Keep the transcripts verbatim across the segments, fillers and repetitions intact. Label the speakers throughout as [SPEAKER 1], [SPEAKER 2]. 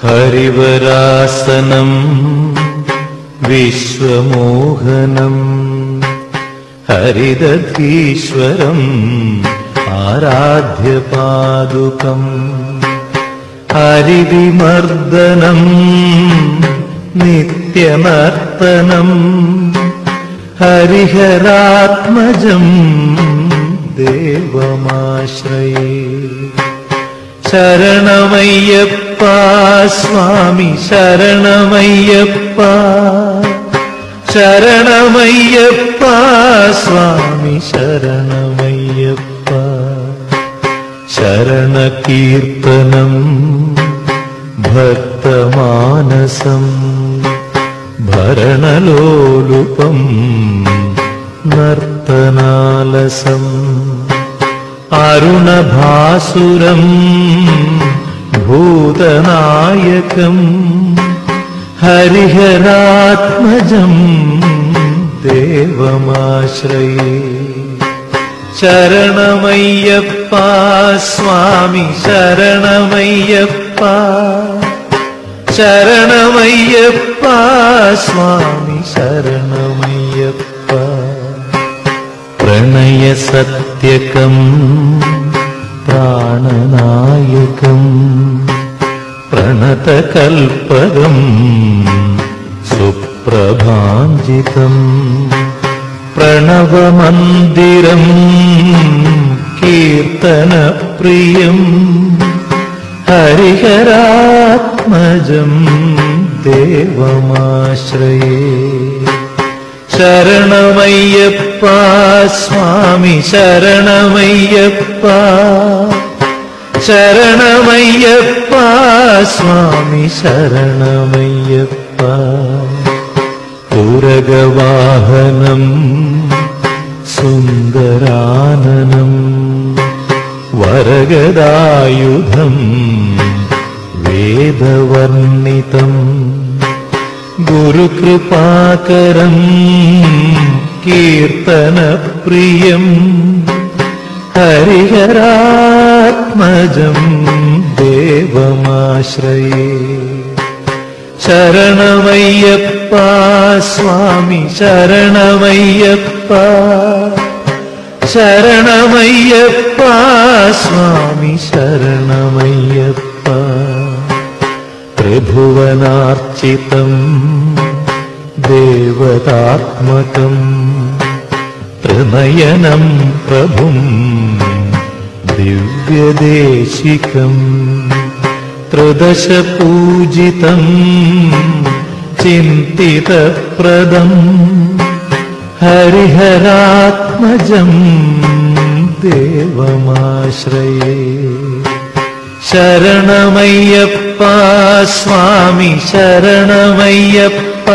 [SPEAKER 1] ഹരിവരാസനം വിശ്വമോഹനം ഹരിദധീശ്വരം ആരാധ്യപാദുകം ഹരിവിമർദ്ദനം നിത്യമർത്തനം ഹരിഹരാത്മജം ദേവമാശ്രയേ. ശരണമയ്യപ്പ സ്വാമി ശരണമയ്യപ്പ ശരണമയ്യപ്പ സ്വാമി ശരണമയ്യപ്പ. ശരണകീർത്തനം ഭക്തമാനസം ഭരണലോലുപം നർത്തനാലസം അരുണഭാസുരം ഭൂതനായകം ഹരിഹരാത്മജം ദേവമാശ്രയേ. ശരണമയ്യപ്പ സ്വാമി ശരണമയ്യപ്പ ശരണമയ്യപ്പ സ്വാമി ശരണമയ്യപ്പ. പ്രണയസത്യകം പ്രാണനായകം പ്രണതകൽപകം സുപ്രഭാഞ്ജിതം പ്രണവമന്ദിരം കീർത്തനപ്രിയം ഹരിഹരാത്മജം ദേവമാശ്രയേ. ശരണമയ്യപ്പ സ്വാമി ശരണമയ്യപ്പ ശരണമയ്യപ്പ സ്വാമി ശരണമയ്യപ്പ. തുരഗവാഹനം സുന്ദരാനനം വരഗദായുധം വേദവർണിതം ഗുരുകൃപാകരം കീർത്തനപ്രിയം ഹരിഹരാത്മജം ദേവമാശ്രയേ. ശരണമയ്യപ്പ സ്വാമി ശരണമയ്യപ്പ ശരണമയ്യപ്പ സ്വാമി ശരണമയ്യപ്പ. ത്രിഭുവനാർച്ചിതം ദേവതാത്മകം ത്രിനയനം പ്രഭും ദിവ്യദേശികം ത്രിദശപൂജിതം ചിന്തിതപ്രദം ഹരിഹരാത്മജം ദേവമാശ്രയേ. ശരണമയ്യപ്പ സ്വാമി ശരണമയ്യപ്പ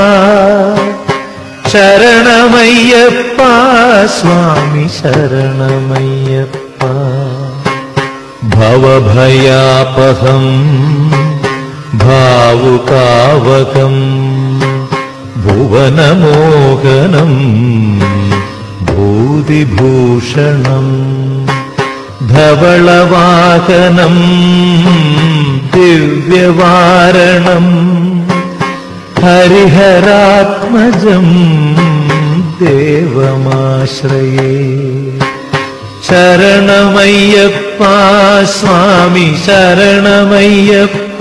[SPEAKER 1] ശരണമയ്യപ്പ സ്വാമി ശരണമയ്യപ്പ. ഭവഭയാപഹം ഭാവുകാവകം ഭുവനമോഹനം ഭൂതിഭൂഷണം ധവളവാഹനം ദിവ്യവാരണം ഹരിഹരാത്മജം ദേവമാശ്രയേ. ശരണമയ്യപ്പ സ്വാമി ശരണമയ്യപ്പ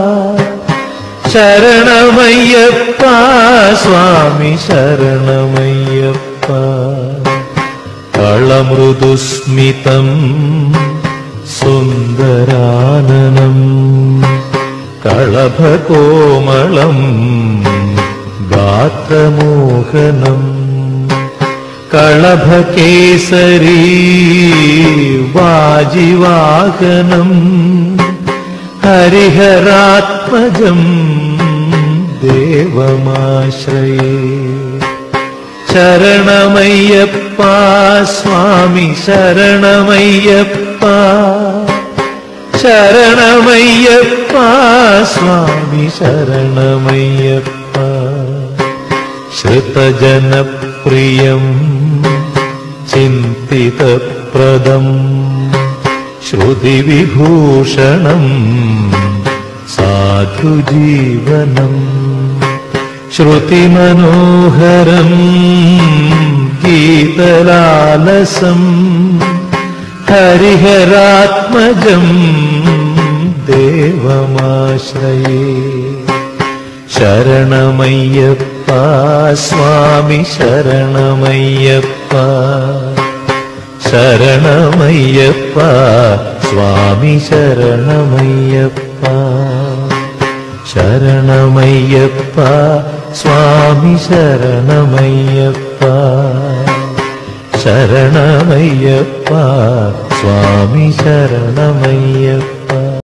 [SPEAKER 1] ശരണമയ്യപ്പ സ്വാമി ശരണമയ്യപ്പ. കളമൃദുസ്മിതം സുന്ദരാനനം കളഭകോമളം ഗാത്രമോഹനം കളഭകേസരീ വാജിവാഹനം ഹരിഹരാത്മജം ദേവമാശ്രയേ. ശരണമയ്യപ്പ സ്വാമി ശരണമയ്യപ്പ ശരണമയ്യപ്പ സ്വാമി ശരണമയ്യപ്പ. ശ്രുതജനപ്രിയം ചിന്തിതപ്രദം ശ്രുതിവിഭൂഷണം സാധുജീവനം ശ്രുതിമനോഹരം ഗീതലാലസം ഹരിഹരാത്മജം ദേവമാശ്രയേ ശരണമയ്യപ്പ സ്വാമി ശരണമയ്യപ്പ ശരണമയ്യപ്പ സ്വാമി ശരണമയ്യപ്പ ശരണമയ്യപ്പ സ്വാമി ശരണമയ്യപ്പ ശരണമയ്യപ്പ സ്വാമി ശരണമയ്യപ്പ